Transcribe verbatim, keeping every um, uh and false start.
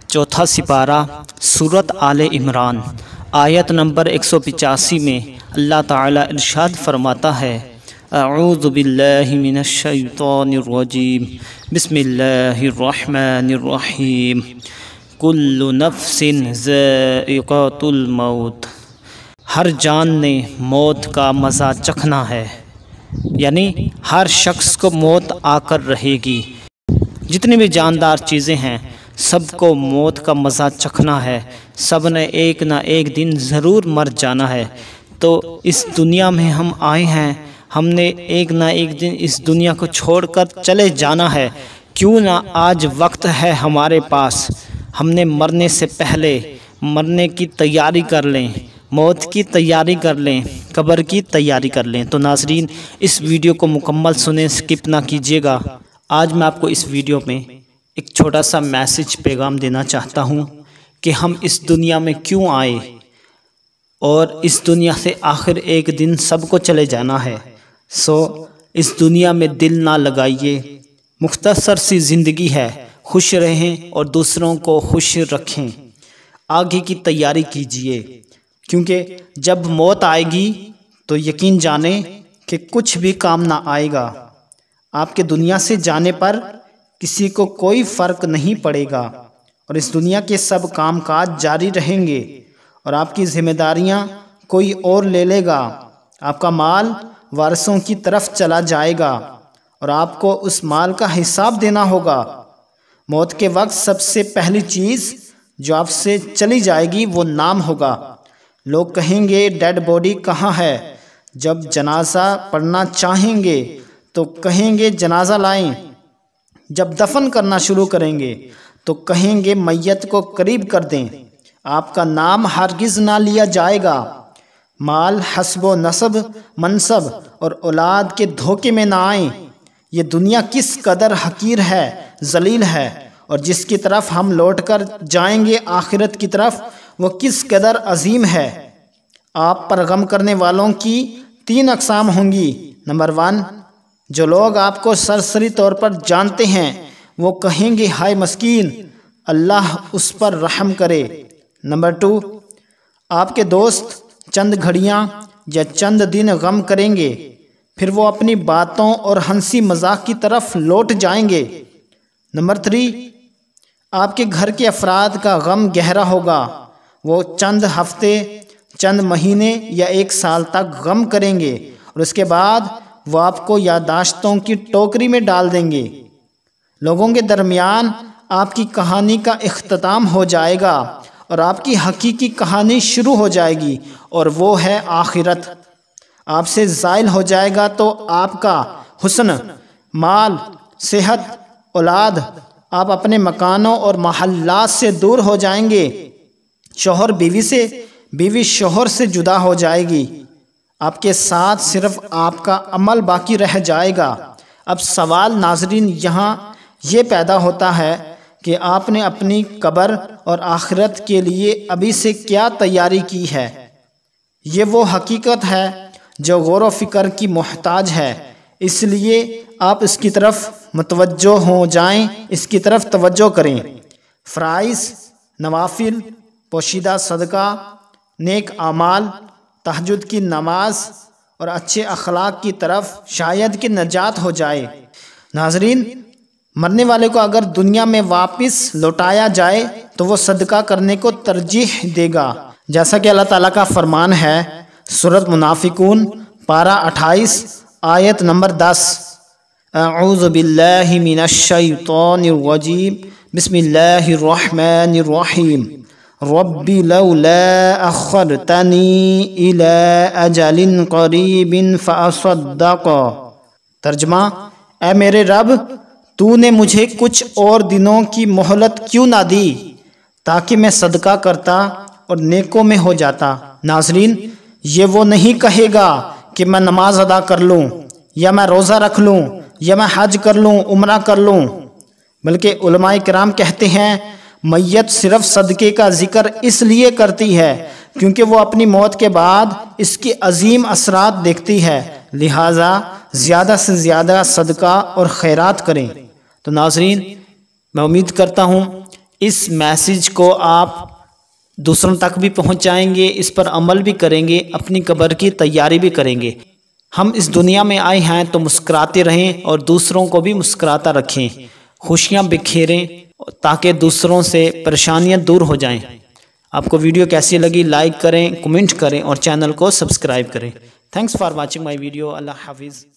چوتھا سپارہ سورت آل عمران آیت نمبر ایک سو پچاسی میں اللہ تعالیٰ ارشاد فرماتا ہے، اعوذ باللہ من الشیطان الرجیم، بسم اللہ الرحمن الرحیم، کل نفس ذائقۃ الموت، ہر جان نے موت کا مزہ چکھنا ہے، یعنی ہر شخص کو موت آ کر رہے گی۔ جتنی بھی جاندار چیزیں ہیں سب کو موت کا مزہ چکھنا ہے، سب نے ایک نہ ایک دن ضرور مر جانا ہے۔ تو اس دنیا میں ہم آئے ہیں، ہم نے ایک نہ ایک دن اس دنیا کو چھوڑ کر چلے جانا ہے۔ کیوں نہ آج وقت ہے ہمارے پاس، ہم نے مرنے سے پہلے مرنے کی تیاری کر لیں، موت کی تیاری کر لیں، قبر کی تیاری کر لیں۔ تو ناظرین اس ویڈیو کو مکمل سنیں، سکپ نہ کیجیے گا۔ آج میں آپ کو اس ویڈیو میں ایک چھوٹا سا میسج پیغام دینا چاہتا ہوں کہ ہم اس دنیا میں کیوں آئے اور اس دنیا سے آخر ایک دن سب کو چلے جانا ہے۔ سو اس دنیا میں دل نہ لگائیے، مختصر سی زندگی ہے، خوش رہیں اور دوسروں کو خوش رکھیں۔ آگے کی تیاری کیجیے، کیونکہ جب موت آئے گی تو یقین جانیں کہ کچھ بھی کام نہ آئے گا۔ آپ کے دنیا سے جانے پر کسی کو کوئی فرق نہیں پڑے گا، اور اس دنیا کے سب کام کاج جاری رہیں گے، اور آپ کی ذمہ داریاں کوئی اور لے لے گا۔ آپ کا مال وارثوں کی طرف چلا جائے گا اور آپ کو اس مال کا حساب دینا ہوگا۔ موت کے وقت سب سے پہلی چیز جو آپ سے چلی جائے گی وہ نام ہوگا۔ لوگ کہیں گے ڈیڈ باڈی کہاں ہے؟ جب جنازہ پڑھنا چاہیں گے تو کہیں گے جنازہ لائیں، جب دفن کرنا شروع کریں گے تو کہیں گے میت کو قریب کر دیں۔ آپ کا نام ہرگز نہ لیا جائے گا۔ مال، حسب و نسب، منصب اور اولاد کے دھوکے میں نہ آئیں۔ یہ دنیا کس قدر حقیر ہے، ذلیل ہے، اور جس کی طرف ہم لوٹ کر جائیں گے آخرت کی طرف، وہ کس قدر عظیم ہے۔ آپ پر غم کرنے والوں کی تین اقسام ہوں گی۔ نمبر ون، جو لوگ آپ کو سرسری طور پر جانتے ہیں وہ کہیں گے ہائے مسکین، اللہ اس پر رحم کرے۔ نمبر ٹو، آپ کے دوست چند گھڑیاں یا چند دن غم کریں گے، پھر وہ اپنی باتوں اور ہنسی مذاق کی طرف لوٹ جائیں گے۔ نمبر تھری، آپ کے گھر کے افراد کا غم گہرا ہوگا، وہ چند ہفتے، چند مہینے یا ایک سال تک غم کریں گے، اور اس کے بعد وہ آپ کو یادداشتوں کی ٹوکری میں ڈال دیں گے۔ لوگوں کے درمیان آپ کی کہانی کا اختتام ہو جائے گا اور آپ کی حقیقی کہانی شروع ہو جائے گی، اور وہ ہے آخرت۔ آپ سے زائل ہو جائے گا تو آپ کا حسن، مال، صحت، اولاد، آپ اپنے مکانوں اور محلات سے دور ہو جائیں گے۔ شوہر بیوی سے، بیوی شوہر سے جدا ہو جائے گی۔ آپ کے ساتھ صرف آپ کا عمل باقی رہ جائے گا۔ اب سوال ناظرین یہاں یہ پیدا ہوتا ہے کہ آپ نے اپنی قبر اور آخرت کے لیے ابھی سے کیا تیاری کی ہے؟ یہ وہ حقیقت ہے جو غور و فکر کی محتاج ہے، اس لیے آپ اس کی طرف متوجہ ہو جائیں، اس کی طرف توجہ کریں۔ فرائض، نوافل، پوشیدہ صدقہ، نیک اعمال، تہجد کی نماز اور اچھے اخلاق کی طرف شاید کہ نجات ہو جائے۔ ناظرین مرنے والے کو اگر دنیا میں واپس لوٹایا جائے تو وہ صدقہ کرنے کو ترجیح دے گا، جیسا کہ اللہ تعالیٰ کا فرمان ہے سورۃ منافقون پارہ اٹھائیس آیت نمبر دس، اعوذ باللہ من الشیطان الرجیم، بسم اللہ الرحمن الرحیم، ربی لولا اخرتنی الی اجل قریب فاصدق۔ ترجمہ، اے میرے رب تو نے مجھے کچھ اور دنوں کی مہلت کیوں نہ دی تاکہ میں صدقہ کرتا اور نیکوں میں ہو جاتا۔ ناظرین یہ وہ نہیں کہے گا کہ میں نماز ادا کر لوں، یا میں روزہ رکھ لوں، یا میں حج کر لوں، عمرہ کر لوں، بلکہ علماء کرام کہتے ہیں میت صرف صدقے کا ذکر اس لیے کرتی ہے کیونکہ وہ اپنی موت کے بعد اس کی عظیم اثرات دیکھتی ہے، لہٰذا زیادہ سے زیادہ صدقہ اور خیرات کریں۔ تو ناظرین میں امید کرتا ہوں اس میسیج کو آپ دوسروں تک بھی پہنچائیں گے، اس پر عمل بھی کریں گے، اپنی قبر کی تیاری بھی کریں گے۔ ہم اس دنیا میں آئے ہیں تو مسکراتے رہیں اور دوسروں کو بھی مسکراتا رکھیں، خوشیاں بکھیریں تاکہ دوسروں سے پریشانیاں دور ہو جائیں۔ آپ کو ویڈیو کیسی لگی لائک کریں، کمنٹ کریں اور چینل کو سبسکرائب کریں۔ Thanks for watching my video. اللہ حافظ۔